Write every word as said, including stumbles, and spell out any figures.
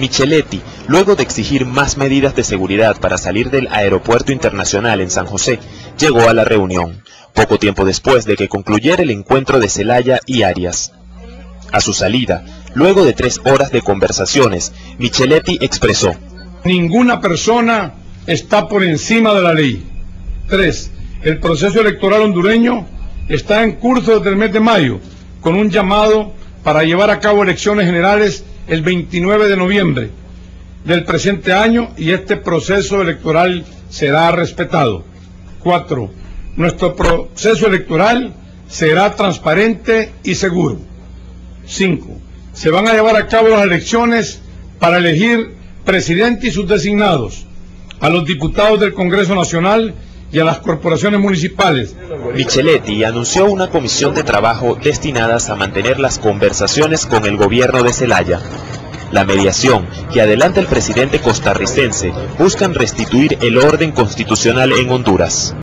Micheletti, luego de exigir más medidas de seguridad para salir del aeropuerto internacional en San José, llegó a la reunión, poco tiempo después de que concluyera el encuentro de Zelaya y Arias. A su salida, luego de tres horas de conversaciones, Micheletti expresó: ninguna persona está por encima de la ley. Tres. El proceso electoral hondureño está en curso desde el mes de mayo, con un llamado para llevar a cabo elecciones generales el veintinueve de noviembre del presente año, y este proceso electoral será respetado. Cuatro. Nuestro proceso electoral será transparente y seguro. Cinco. Se van a llevar a cabo las elecciones para elegir presidente y sus designados, a los diputados del Congreso Nacional y a las corporaciones municipales. Micheletti anunció una comisión de trabajo destinadas a mantener las conversaciones con el gobierno de Zelaya. La mediación que adelanta el presidente costarricense buscan restituir el orden constitucional en Honduras.